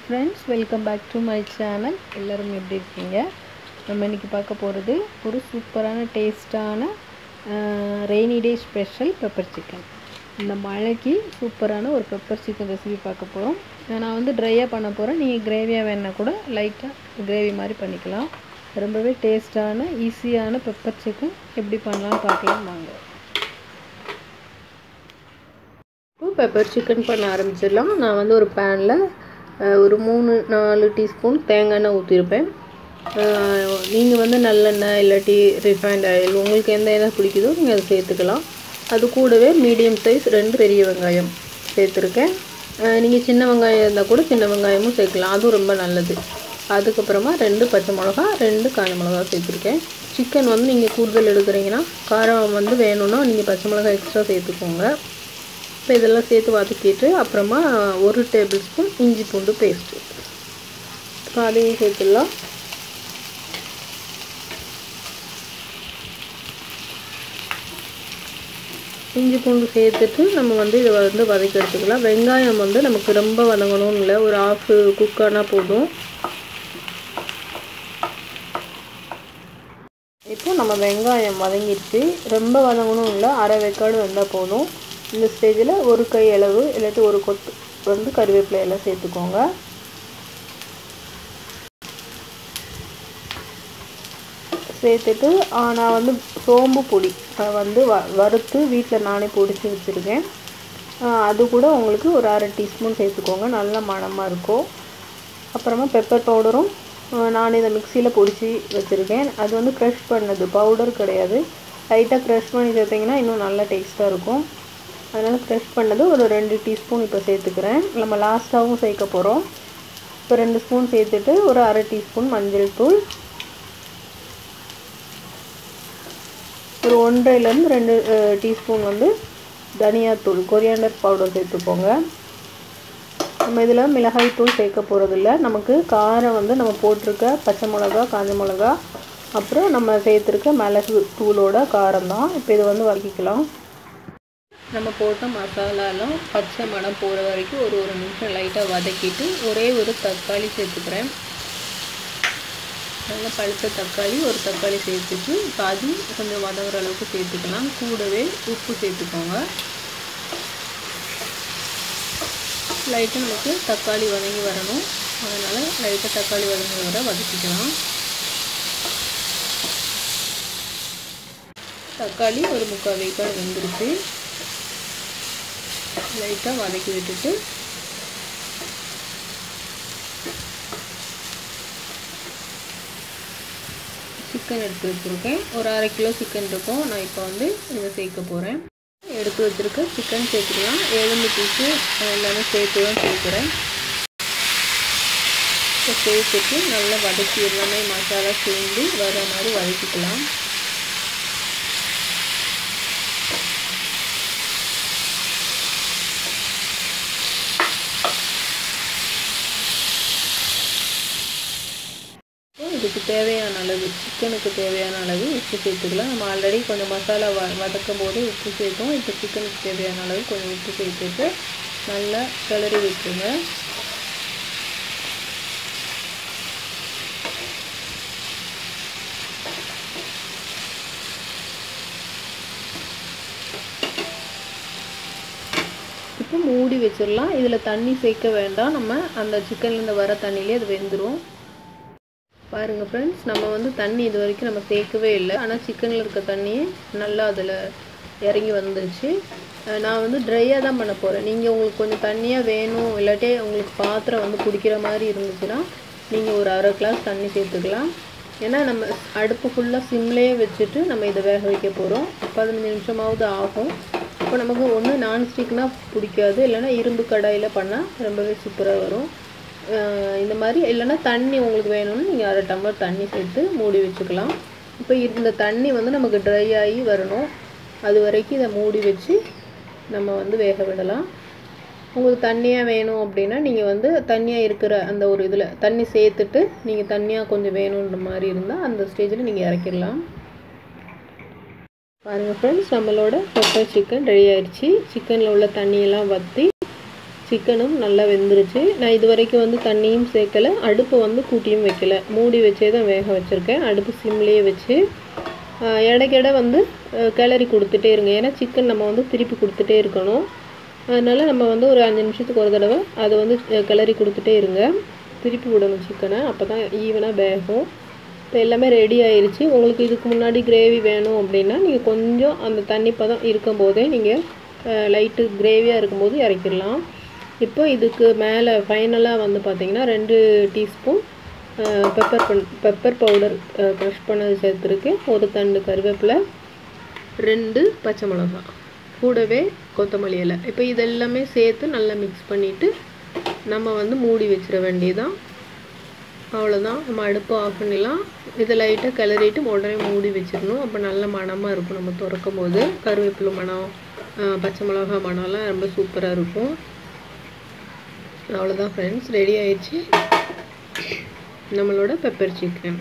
Friends, welcome back to my channel. எல்லோரும் எப்படி இருக்கீங்க? நம்ம இன்றைக்கி பார்க்க போகிறது ஒரு சூப்பரான டேஸ்டான rainy day special pepper chicken. இந்த மழைக்கு சூப்பரான ஒரு பெப்பர் சிக்கன் ரெசிபி பார்க்க போகிறோம். நான் வந்து ட்ரையாக பண்ண போகிறேன். நீங்கள் கிரேவியாக வேணால் கூட லைட்டாக கிரேவி மாதிரி பண்ணிக்கலாம். ரொம்பவே டேஸ்டான ஈஸியான பெப்பர் சிக்கன் எப்படி பண்ணலாம்னு பார்க்கலாம் வாங்க. இப்போ பெப்பர் சிக்கன் பண்ண ஆரம்பிச்சிடலாம். நான் வந்து ஒரு பேனில் ஒரு 3-4 டீஸ்பூன் தேங்காய் எண்ணெய் ஊற்றிருப்பேன். நீங்கள் வந்து நல்லெண்ணெய் இல்லாட்டி ரிஃபைண்ட் ஆயில் உங்களுக்கு எந்த எண்ணெய் பிடிக்குதோ நீங்கள் அதை சேர்த்துக்கலாம். அது கூடவே மீடியம் சைஸ் 2 பெரிய வெங்காயம் சேர்த்துருக்கேன். நீங்கள் சின்ன வெங்காயம் இருந்தால் கூட சின்ன வெங்காயமும் சேர்க்கலாம், அதுவும் ரொம்ப நல்லது. அதுக்கப்புறமா 2 பச்சை மிளகா 2 காஞ்ச மிளகா சேர்த்துருக்கேன். சிக்கன் வந்து நீங்கள் கூடுதல் எடுக்கிறீங்கன்னா காரம் வந்து வேணும்னா நீங்கள் பச்சை மிளகா எக்ஸ்ட்ரா சேர்த்துக்கோங்க. இப்போ இதெல்லாம் சேர்த்து வதக்கிட்டு அப்புறமா 1 டேபிள் ஸ்பூன் இஞ்சி பூண்டு பேஸ்ட்டு இப்போ அதையும் சேர்த்துடலாம். இஞ்சி பூண்டு சேர்த்துட்டு நம்ம வந்து இதை வந்து வதக்கி எடுத்துக்கலாம். வெங்காயம் வந்து நமக்கு ரொம்ப வதங்கணும்னு இல்லை, ஒரு ½ குக்கானால் போதும். இப்போ நம்ம வெங்காயம் வதங்கிடுச்சு, ரொம்ப வதங்கணும் இல்லை, அரை வெக்காடு வந்தால் போதும். இந்த ஸ்டேஜில் ஒரு கை அளவு இல்லாட்டி ஒரு கொத்து வந்து கருவேப்பிலை எல்லாம் சேர்த்துக்கோங்க. சேர்த்துட்டு நான் வந்து சோம்பு பொடி வந்து வறுத்து வீட்டில் நானே பொடிச்சு வச்சுருக்கேன். அது கூட உங்களுக்கு ஒரு ½ டீஸ்பூன் சேர்த்துக்கோங்க, நல்ல மணமாக இருக்கும். அப்புறமா பெப்பர் பவுடரும் நான் இதை மிக்சியில் பொடிச்சு வச்சுருக்கேன். அது வந்து க்ரஷ் பண்ணது, பவுடர் கிடையாது. லைட்டாக க்ரஷ் பண்ணி சேர்த்திங்கன்னா இன்னும் நல்லா டேஸ்ட்டாக இருக்கும். அதனால் க்ரஷ் பண்ணது ஒரு 2 டீஸ்பூன் இப்போ சேர்த்துக்கிறேன். நம்ம லாஸ்ட்டாகவும் சேர்க்க போகிறோம். இப்போ 2 ஸ்பூன் சேர்த்துட்டு ஒரு ½ டீஸ்பூன் மஞ்சள் தூள், ஒரு 1.5லேருந்து 2 டீஸ்பூன் வந்து தனியாத்தூள் கொரியாண்டர் பவுடர் சேர்த்துக்கோங்க. நம்ம இதில் மிளகாய் தூள் சேர்க்க போகிறதில்ல. நமக்கு காரம் வந்து நம்ம போட்டிருக்க பச்சை மிளகா காஞ்ச மிளகா அப்புறம் நம்ம சேர்த்துருக்க மிளகு தூளோட காரம் தான். இப்போ இதை வந்து வதக்கிக்கலாம். நம்ம போட்ட மசாலாலாம் பச்சை மணம் போகிற வரைக்கும் ஒரு நிமிஷம் லைட்டாக வதக்கிட்டு ஒரே ஒரு தக்காளி சேர்த்துக்கிறேன். நல்லா பழுத்த தக்காளி, ஒரு தக்காளி சேர்த்துட்டு பாதி கொஞ்சம் வதங்குற அளவுக்கு சேர்த்துக்கலாம். கூடவே உப்பு சேர்த்துக்கோங்க. லைட்டாக நமக்கு தக்காளி வதங்கி வரணும், அதனால் லைட்டாக தக்காளி வதங்கி வர வதக்கிக்கலாம். தக்காளி ஒரு 3/4 வேக்காடு வெந்துருச்சு. லைட்டாக வதக்கி விட்டுட்டு சிக்கன் எடுத்து வச்சுருக்கேன். ஒரு ½ கிலோ சிக்கன் இருக்கும். நான் இப்போ வந்து இதை சேர்க்க போகிறேன். எடுத்து வச்சுருக்க சிக்கன் சேர்த்துக்கலாம். எலும்பு பீஸு எல்லாமே சேர்த்து தான் சேர்க்குறேன். இப்போ சேர்த்துட்டு நல்லா வதக்கி எல்லாமே மசாலா சேர்ந்து வர மாதிரி வதக்கிக்கலாம். இதுக்கு தேவையான அளவு, சிக்கனுக்கு தேவையான அளவு உப்பு சேர்த்துக்கலாம். நம்ம ஆல்ரெடி கொஞ்சம் மசாலா வதக்கும் போது உப்பு சேர்த்தோம். இப்போ சிக்கனுக்கு தேவையான அளவு கொஞ்சம் உப்பு சேர்த்துட்டு நல்லா கிளறி விட்டுருங்க. இப்போ மூடி வச்சிடலாம். இதில் தண்ணி சேர்க்க வேண்டாம், நம்ம அந்த சிக்கன்லேருந்து வர தண்ணியிலே அது வெந்துடும். பாருங்கள் ஃப்ரெண்ட்ஸ், நம்ம வந்து தண்ணி இது வரைக்கும் நம்ம சேர்க்கவே இல்லை, ஆனால் சிக்கனில் இருக்க தண்ணியே நல்லா அதில் இறங்கி வந்துருச்சு. நான் வந்து ட்ரையாக தான் பண்ண போகிறேன். நீங்கள் உங்களுக்கு கொஞ்சம் தண்ணியாக வேணும் இல்லாட்டி உங்களுக்கு பாத்திரம் வந்து பிடிக்கிற மாதிரி இருந்துச்சுன்னா நீங்கள் ஒரு ½ கிளாஸ் தண்ணி சேர்த்துக்கலாம். ஏன்னா நம்ம அடுப்பு ஃபுல்லாக சிம்லேயே வச்சுட்டு நம்ம இதை வேக வைக்க போகிறோம். 15 நிமிஷமாவது ஆகும். இப்போ நமக்கு ஒன்று நான்ஸ்டிக்னால் பிடிக்காது, இல்லைன்னா இரும்பு கடாயில் பண்ணால் ரொம்பவே சூப்பராக வரும். இந்த மாதிரி இல்லைன்னா தண்ணி உங்களுக்கு வேணும்னு நீங்கள் ½ டம்ளர் தண்ணி சேர்த்து மூடி வச்சுக்கலாம். இப்போ இந்த தண்ணி வந்து நமக்கு ட்ரை ஆகி வரணும், அது வரைக்கும் இதை மூடி வச்சு நம்ம வந்து வேக விடலாம். உங்களுக்கு தண்ணியாக வேணும் அப்படின்னா நீங்கள் வந்து தண்ணியாக இருக்கிற அந்த ஒரு இதில் தண்ணி சேர்த்துட்டு நீங்கள் தண்ணியாக கொஞ்சம் வேணுன்ற மாதிரி இருந்தால் அந்த ஸ்டேஜில் நீங்கள் இறக்கிடலாம். பாருங்கள் ஃப்ரெண்ட்ஸ், நம்மளோட பெப்பர் சிக்கன் ரெடி ஆயிடுச்சு. சிக்கனில் உள்ள தண்ணியெல்லாம் வற்றி சிக்கனும் நல்லா வெந்துருச்சு. நான் இது வரைக்கும் வந்து தண்ணியும் சேர்க்கலை, அடுப்பை வந்து கூட்டியும் வைக்கல, மூடி வச்சே தான் வேக வச்சுருக்கேன். அடுப்பு சிம்லேயே வச்சு இடைக்கிட வந்து கிளறி கொடுத்துட்டே இருங்க. ஏன்னா சிக்கன் நம்ம வந்து திருப்பி கொடுத்துட்டே இருக்கணும். அதனால் நம்ம வந்து ஒரு 5 நிமிஷத்துக்கு ஒரு தடவை அதை வந்து கிளறி கொடுத்துட்டே இருங்க. திருப்பி விடணும் சிக்கனை, அப்போ தான் ஈவனாக வேகும். இப்போ எல்லாமே ரெடி ஆயிடுச்சு. உங்களுக்கு இதுக்கு முன்னாடி கிரேவி வேணும் அப்படின்னா நீங்கள் கொஞ்சம் அந்த தண்ணி பதம் இருக்கும்போதே நீங்கள் லைட்டு கிரேவியாக இருக்கும்போது இறக்கிடலாம். இப்போ இதுக்கு மேலே ஃபைனலாக வந்து பார்த்திங்கன்னா 2 டீஸ்பூன் பெப்பர் பவுடர் க்ரஷ் பண்ணது சேர்த்துருக்கு, ஒரு தண்டு கருவேப்பிலை, 2 பச்சை மிளகாய், கூடவே கொத்தமல்லி இலை. இப்போ இதெல்லாமே சேர்த்து நல்லா மிக்ஸ் பண்ணிவிட்டு நம்ம வந்து மூடி வச்சிட வேண்டியதான். அவ்வளோதான், நம்ம அடுப்பு ஆஃப் பண்ணிடலாம். இதை லைட்டாக கிளறிட்டு உடனே மூடி வச்சிடணும். அப்போ நல்ல மணமாக இருக்கும். நம்ம திறக்கும் போது கருவேப்பிலை மணம், பச்சை மிளகாய் மணம்லாம் ரொம்ப சூப்பராக இருக்கும். அவ்வளோதான் ஃப்ரெண்ட்ஸ், ரெடி ஆயிடுச்சு நம்மளோட பெப்பர் சிக்கன்.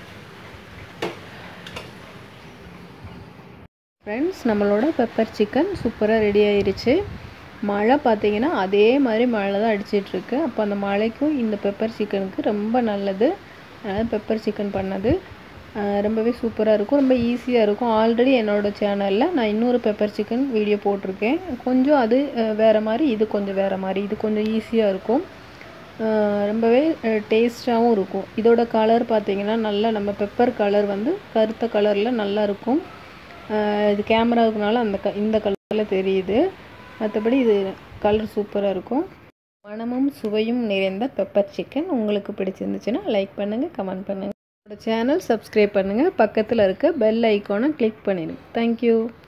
ஃப்ரெண்ட்ஸ், நம்மளோட பெப்பர் சிக்கன் சூப்பராக ரெடி ஆயிடுச்சு. மழை பார்த்திங்கன்னா அதே மாதிரி மழை தான் அடிச்சிட்ருக்கு. அப்போ அந்த மழைக்கும் இந்த பெப்பர் சிக்கனுக்கு ரொம்ப நல்லது. அதனால் பெப்பர் சிக்கன் பண்ணது ரொம்பவே சூப்பராக இருக்கும், ரொம்ப ஈஸியாக இருக்கும். ஆல்ரெடி என்னோடய சேனலில் நான் இன்னொரு பெப்பர் சிக்கன் வீடியோ போட்டிருக்கேன். கொஞ்சம் அது வேறு மாதிரி, இது கொஞ்சம் வேறு மாதிரி. இது கொஞ்சம் ஈஸியாக இருக்கும், ரொம்பவே டேஸ்ட்டாகவும் இருக்கும். இதோட கலர் பார்த்திங்கன்னா நல்லா நம்ம பெப்பர் கலர் வந்து கருத்த கலரில் நல்லா இருக்கும். இது கேமராவுக்குனால இந்த கலரில் தெரியுது, மற்றபடி இது கலர் சூப்பராக இருக்கும். மணமும் சுவையும் நிறைந்த பெப்பர் சிக்கன் உங்களுக்கு பிடிச்சிருந்துச்சுன்னா லைக் பண்ணுங்கள், கமெண்ட் பண்ணுங்கள், என்னோட சேனல் சப்ஸ்கிரைப் பண்ணுங்கள், பக்கத்தில் இருக்க பெல் ஐக்கானை கிளிக் பண்ணிடுங்க. தேங்க்யூ.